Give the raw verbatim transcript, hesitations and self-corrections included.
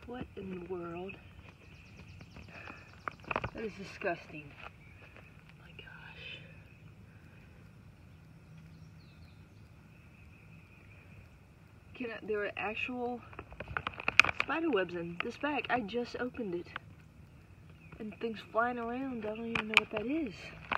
What in the world? That is disgusting. Oh my gosh. Can I, there are actual spider webs in this bag. I just opened it. And things flying around. I don't even know what that is.